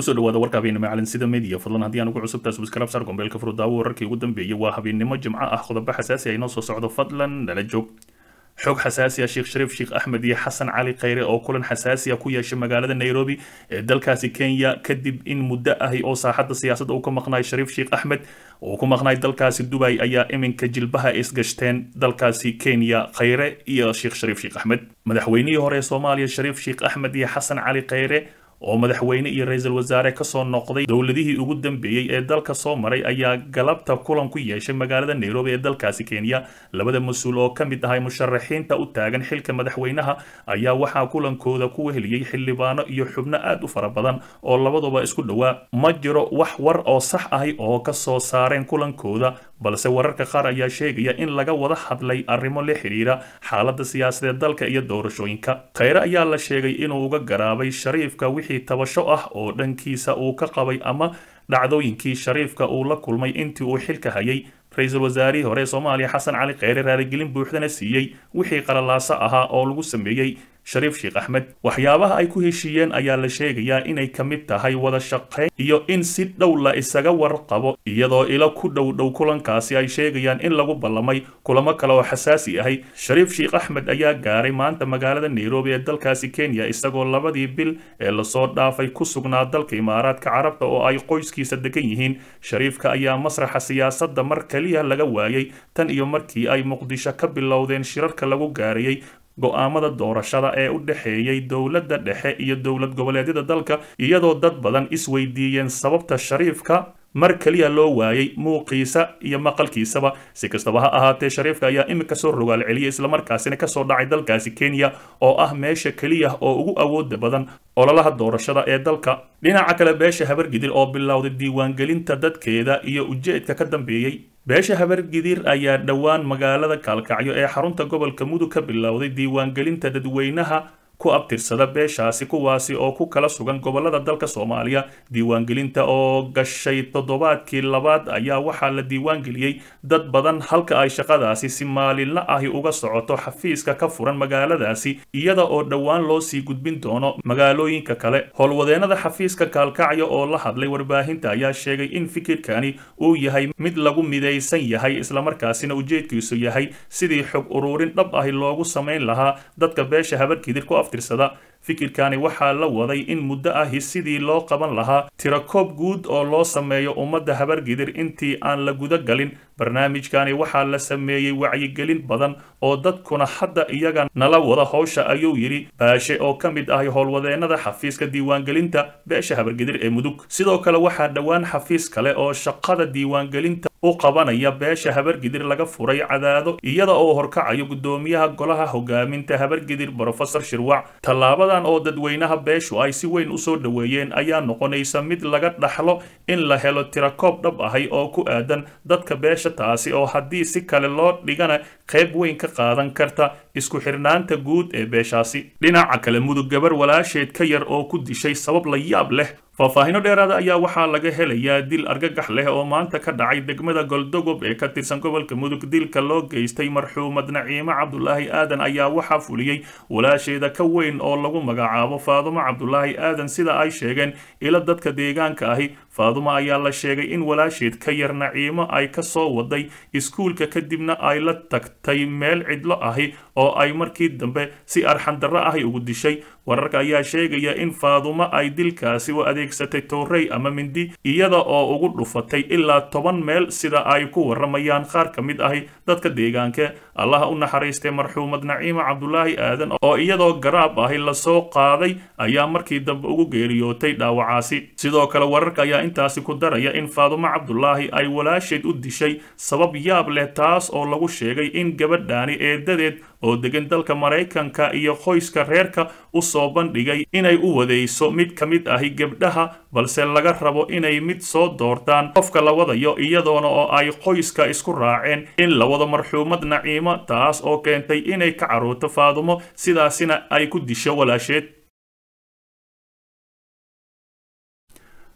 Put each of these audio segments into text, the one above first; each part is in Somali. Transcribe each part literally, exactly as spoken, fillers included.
kusoo dhawaada warka habeenimo macalin sida media fadlan haddii aan ugu cusubtahay subscribe sar gombeelka furudaawo wararkii ugu dambeeyay waa habeenimo jimco ah qodobo xasaasi ah inoo soo socdo fadlan nala joog xog xasaasi ah sheekh shariif sheekh axmed iyo xasan cali khayre oo kulan xasaasi ah ku yeeshay magaalada nairobi ee dalkaasi kenya kadib in muddo ahi oo saaxadda siyaasadda uu ka maqnaay shariif sheekh axmed oo ku maqnaay dalkaasi dubai ayaa iminka jilbaha isgashteen dalkaasi kenya khayre iyo sheekh shariif sheekh axmed madaxweynihii hore ee soomaaliya shariif sheekh axmed iyo xasan cali khayre oo madaxweyne iyo ra'iisul wasaare ka soo noqday dowladihii ugu dambeeyay ee dalka soo maray ayaa galabta kulan ku yeeshay magaalada Nairobi ee dalkaasi Kenya labada mas'uul oo ka mid ahay musharaxiinta u taagan xilka madaxweynaha ayaa waxaa kulankooda ku weheliyay xildhibaano iyo xubno aad u fara badan oo labaduba isku dhawaa ma jiro wax war oo sax ah oo ka soo saareen kulankooda balse wararka qaar ayaa sheegaya in laga wada hadlay arrimo la xiriira xaaladda siyaasadeed dalka iyo doorashooyinka khayre ayaa la sheegay inuu uga garaabay shariifka wixii tabasho ah oo dhankiisa uu ka qabay ama dhacdooyinkii shariifka uu la kulmay intii uu xilka hayay ra'iisul wasaarihii hore Soomaaliya xasan cali khayre raaligelin buuxdana siiyay wixii qalalaasa ahaa oo lagu sameeyay shariif sheekh axmed waxyaabaha ay ku heshiiyeen ayaa la sheegayaa inay ka mid tahay wada shaqayn iyo in si dhow la isaga warqabo iyadoo ila ku dhow dhow kulankaasi ay sheegayaan in lagu ballamay kulamo kale oo xasaasi ahay shariif sheekh axmed ayaa gaaray maanta magaalada nairobi ee dalkaasi kenya isagoo labadii bil ee lasoo dhaafay ku sugnaa dalka imaaraadka carabta oo ay qoyskiisa degan yihiin shariifka ayaa masraxa siyaasadda mar kaliya laga waayay tan iyo markii ay muqdisho ka bilowdeen shirarka lagu gaarayay go'aamada doorashada ee u dhaxeeyay dowladda dhexe iyo dowlad goboleedyada dalka iyadoo dad badan isweydiiyeen sababta shariifka mar kaliya loo waayay muuqiisa iyo maqalkiisaba si kastaba ha ahaatee shariifka ayaa imika soo rogaal celiyay isla markaasina ka soo dhacay dalkaasi Kenya oo ah meesha kaliya oo ugu awood badan ololaha doorashada ee dalka dhinaca kale beesha habargidir oo bilowday diiwaangelinta dadkeeda iyo ujeedka ka dambeeyay beesha habargidir ayaa dhawaan magaalada Kalkacyo ee xarunta gobolka Mudug ka bilowday diiwaangelinta dadweynaha ku abtirsada beeshaasi kuwaasi oo ku kala sugan gobolada dalka Soomaaliya diiwaangelinta oo gashay toddobaadkii labaad ayaa waxaa la diiwaangeliyay dad badan halka ay shaqadaasi si maalinle ah uga socoto xafiiska ka furan magaaladaasi iyada oo dhawaan loo sii gudbin doono magaalooyinka kale howlwadeenada xafiiska Kalkacyo oo la hadlay warbaahinta ayaa sheegay in fikirkani uu yahay mid lagu midaysan yahay isla markaasina ujeedkiisu yahay sidii xog ururin dhab ah loogu sameyn lahaa dadka beesha habarkidir ku fikirkani waxaa la waday in muddo ahi sidii loo qaban lahaa tirakoob guud oo loo sameeyo ummadda habargidir intii aan la guda galin barnaamijkani waxaa la sameeyey wacyigelin badan oo dadkuna hadda iyaga nala wada howsha ayuu yidhi baashe oo ka mid ahi howlwadeenada xafiiska diiwaangelinta beesha habargidir ee mudug sidoo kale waxaa dhowaan xafiis kale oo shaqada diiwaangelinta u qabanaya beesha habargidir laga furay cadaado iyada oo horkacayo gudoomiyaha golaha hogaaminta habargidir professor shirwac tallaabadan oo dadweynaha beeshu ay si weyn u soo dhaweeyeen ayaa noqonaysa mid laga dhaxlo in la helo tirakoob dhab ahay oo ku aadan dadka beesha taasi oo haddii si kale loo dhigana qayb weyn ka qaadan karta isku xirnaanta guud ee beeshaasi dhinaca kale mudug gabar walaasheed ka yar oo ku dishay sabab la yaab leh faahfaahino dheeraada ayaa waxaa laga helayaa dil argagax leh oo maanta ka dhacay degmada goldogob ee ka tirsan gobolka mudug dilka loo geystay marxuumad naciimo cabdulaahi aadan ayaa waxaa fuliyey walaasheeda ka weyn oo lagu magacaabo faadumo cabdulaahi aadan sida ay sheegeen ila dadka deegaanka ahi faadumo ayaa la sheegay in walaasheed ka yar naciimo ay ka soo waday iskuulka kadibna ay la tagtay meel cidlo ahi oo ay markii dambe si arxan darro ahi ugu dishay wararka ayaa sheegaya in faadumo ay dilkaasi u adeegsatay toorey ama mindi iyada oo ugu dhufatay ilaa toban meel sida ay ku waramayaan qaar ka mid ahi dadka deegaanka allaha u naxariistay marxuumad naciimo cabdulaahi aadan oo iyadoo garaab ahi lasoo qaaday ayaa markii dambe ugu geeriyootay dhaawacaasi sidoo kale wararka ayaa intaasi ku daraya in faadumo cabdulaahi ay walaasheed u dishay sabab yaab leh taas oo lagu sheegay in gabadhaani eedadeed oo degan dalka Mareykanka iyo qoyska reerka u soo bandhigay inay u wadayso mid ka mid ahi gabdhaha balse laga rabo inay mid soo doortaan qofka la wadayo iyadoona oo ay qoyska isku raaceen in la wado marxuumad naciimo taas oo keentay inay ka carooto faadumo sidaasina ay ku disho walaasheed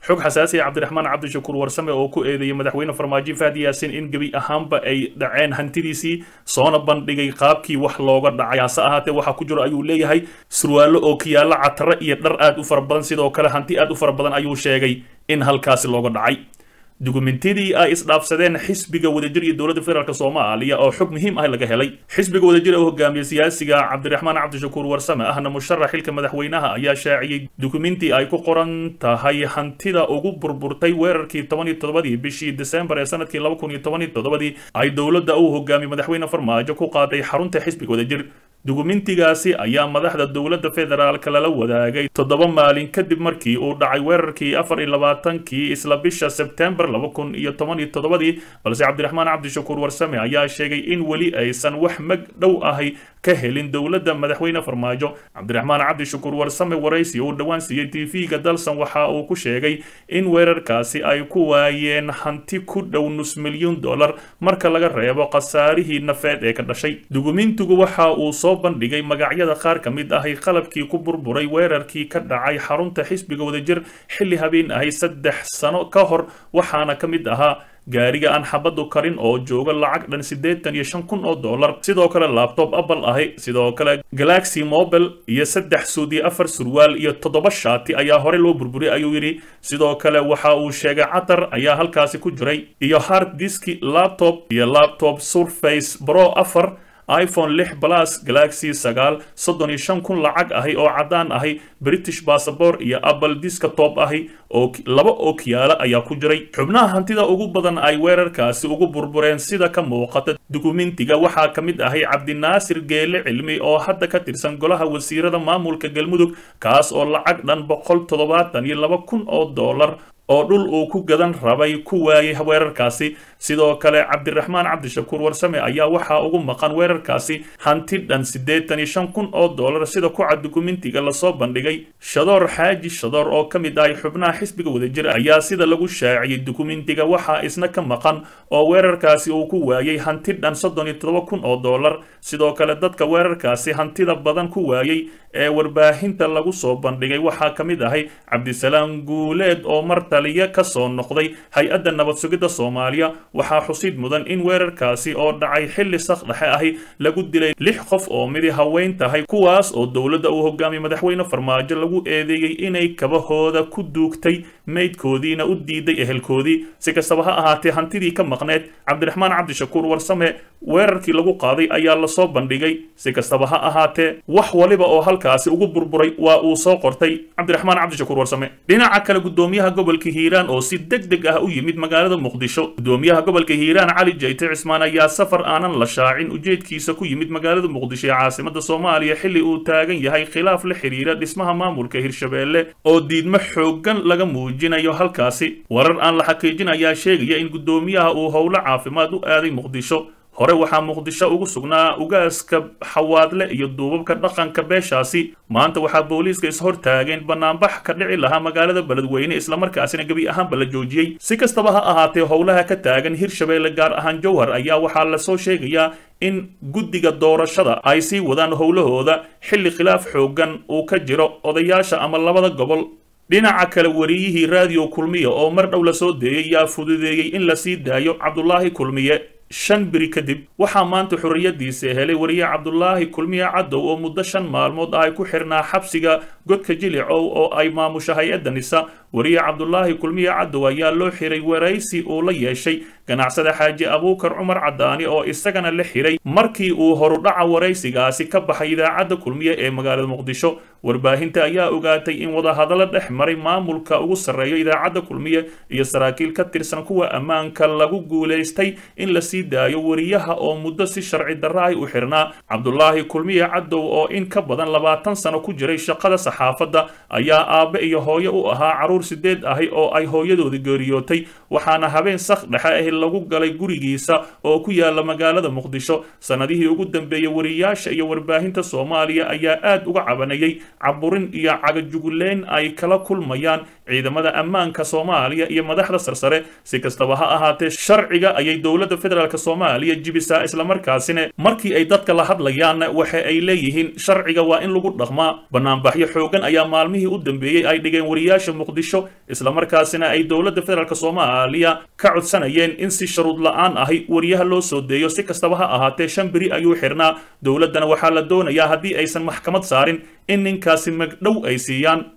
xog xasaasi ah cabdiraxmaan cabdishakuur warsame oo ku eedeeyay madaxweyne farmaajo Fahad Yaasin in gebi ahaanba ay dhaceen hantidiisii soona bandhigay qaabkii wax looga dhacay hase ahaatee waxa ku jiro ayuu leeyahay surwaalo oo kiyaala catara iyo dhar aad u fara badan sidoo kale hanti aad u fara badan ayuu sheegay in halkaasi looga dhacay dukumentidii ay isdhaafsadeen xisbiga wadajir iyo dowladda federaalka Soomaaliya oo xog muhiim ah laga helay xisbiga wadajir oo hogaamiye siyaasiga Cabdiraxmaan Cabdishakuur Warsame ahna musharax xilka madaxweynaha ayaa shaaciyay dukumenti ay ku qoran tahay hantida ugu burburtay weerarkii toban iyo toddobadii bishii December ee sanadkii laba kun iyo toban iyo toddoba ay dowladda uu hogaamiye madaxweyne Farmaajo ku qaaday xarunta xisbiga wadajir dukumentigaasi ayaa madaxda dowladda federaalka lala wadaagay toddoba maalin kadib markii uu dhacay weerarkii afar iyo labaatankii isla bisha September laba kun iyo toban iyo toddoba balse Cabdiraxmaan Cabdishakuur Warsame ayaa sheegay in wali aysan wax mag dhow ahay ka helin dowladda madaxweyne Farmaajo Cabdiraxmaan Cabdishakuur Warsame waraysi uu dhawaan siiyay T V-ga dalsan waxa uu ku sheegay in weerarkaasi ay ku waayeen hanti ku dhow nus milyan dollar marka laga reebo qasaarihii nafeed ee ka dhashay dukumentigu waxa uu soo bandhigay magacyada qaar ka mid ah qalabkii ku burburay weerarkii ka dhacay xarunta xisbiga wadajir xilli habeen ahay saddex sano ka hor waxaana ka mid ahaa gaariga aan xabadu karin oo jooga lacag dhan siddeetan iyo shan kun oo dollar sidoo kale laptop Apple ahi sidoo kale Galaxy Mobile iyo saddex suudi afar surwaal iyo toddoba shaati ayaa hore loo burburiyay ayuu yiri sidoo kale waxa uu sheegay catar ayaa halkaasi ku jiray iyo hard disk laptop iyo laptop Surface Pro afar iPhone lix plus Galaxy sagaal soddon iyo shan kun lacag ahi oo cadaan ahi British passport iyo Apple desktop ahi oo laba ookiyaala ayaa ku jiray xubnaha hantida ugu badan ay weerarkaasi ugu burbureen sida ka muuqata dukumentiga waxaa ka mid ahi Cabdinaasir Geele Cilmi oo hadda ka tirsan golaha wasiirada maamulka Galmudug kaas oo lacag dhan boqol toddobaatan iyo laba kun oo dollar oo dhul uu ku gadan rabay ku waayay weerarkaasi sidoo kale Cabdiraxmaan Cabdishakuur Warsame ayaa waxa ugu maqan weerarkaasi hanti dhan siddeetan iyo shan kun oo dollar sida ku cad dukumentiga la soo bandhigay Shadoor Xaaji Shadoor oo ka mid ah xubnaha xisbiga wadajir ayaa sida lagu shaaciyay dukumentiga waxa isna ka maqan oo weerarkaasi uu ku waayay hanti dhan soddon iyo toddoba kun oo dollar sidoo kale dadka weerarkaasi hantida badan ku waayay ee warbaahinta lagu soo bandhigay waxa ka mid ah Cabdisalaam Guuleed oo marta taliya ka soo noqday hay-adda nabad sugidda Soomaaliya waxaa xusid mudan in weerarkaasi oo dhacay xilli saqdhaxe ahi lagu dilay lix qof oo mid haween tahay kuwaas oo dowladda uu hogaamiye madaxweyne Farmaajo lagu eedeeyay inay kabahooda ku duugtay meydkoodiina u diiday ehelkoodii si kastaba ha ahaatee hantidii ka maqneed Cabdiraxmaan Cabdishakuur Warsame weerarkii lagu qaaday ayaa la soo bandhigay si kastaba ha ahaatee wax waliba oo halkaasi ugu burburay waa uu soo qortay Cabdiraxmaan Cabdishakuur Warsame dhinaca kale gudoomiyaha gobolka Hiiraan oo si degdeg ah u yimid magaalada Muqdisho gudoomiyaha gobolka Hiiraan Cali Jayte Cismaan ayaa safar aanan la shaacin ujeedkiisa ku yimid magaalada Muqdisho ee caasimadda Soomaaliya xilli uu taagan yahay khilaaf la xiriira dhismaha maamulka Hirshabeelle oo diidmo xooggan laga muujinayo halkaasi warar aan la xaqiijin ayaa sheegaya in gudoomiyaha uu howlo caafimaad u aaday Muqdisho hore waxaa Muqdisho ugu sugnaa ugaaska xawaadle iyo duubabka dhaqanka beeshaasi maanta waxaa booliiska is hor taageen banaanbax ka dhici lahaa magaalada Beledweyne isla markaasina gabi ahaanba la joojiyay si kastaba ha ahaatee howlaha ka taagan Hirshabeelle gaar ahaan Jowhar ayaa waxaa la soo sheegayaa in guddiga doorashada ay sii wadaan howlahooda xilli khilaaf xooggan uu ka jiro odayaasha ama labada gobol dhinaca kale wariyihii radio Kulmiye oo mar dhow la soo deeyay yaa fududeeyay in la sii daayo Cabdullaahi Kulmiye shan biri kadib waxaa maanta xurriyadiisa helay wariye Cabdullaahi Kulmiye Cadow oo muddo shan maalmood ay ku xirnaa xabsiga godka Jilicow oo ay maamusha hay'adda Nisa wariye Cabdullaahi Kulmiye Cadow ayaa loo xiray waraysi oo la yeeshay ganacsada Xaaji Abuukar Cumar Cadaani oo isagana la xiray markii uu horu dhaca waraysigaasi ka baxay idaacadda Kulmiye ee magaalada Muqdisho warbaahinta ayaa ogaatay in wada hadallo dhex maray maamulka ugu sareeyo idaacadda Kulmiye iyo saraakiil ka tirsan kuwa ammaanka lagu guuleystay in la sii daayo wariyaha oo muddo si sharci darro ah u xirnaa Cabdullaahi Kulmiye Cadow oo in ka badan labaatan sano ku jiray shaqada saxaafadda ayaa aabe iyo hooyo u ahaa caruur sideed ahi oo ay hooyadoodi geeriyootay waxaana habeen saq dhexe ah lagu galay gurigiisa oo ku yaala magaalada Muqdisho sanadihii ugu dambeeyay wariyaasha iyo warbaahinta Soomaaliya ayaa aad uga cabanayay caburin iyo cagajuguleen ay kala kulmayaan ciidamada ammaanka Soomaaliya iyo madaxda sarsare si kastaba ha ahaatee sharciga ayay dowladda federaalka Soomaaliya jibisaa isla markaasina markii ay dadka la hadlayaan waxa ay leeyihiin sharciga waa in lagu dhaqmaa banaanbaxyo xoogan ayaa maalmihii u dambeeyey ay dhigeen wariyaasha muqdisho islamarkaasina ay dowladda federaalk soomaaliya ka codsanayeen in si sharuud la-aan ahi wariyaha loo soo deeyo si kastaba ha ahaatee shan beri ayuu xirnaa dowladdana waxaa la doonayaa haddii aysan maxkamad saarin in ninkaasi magdhow ay siiyaan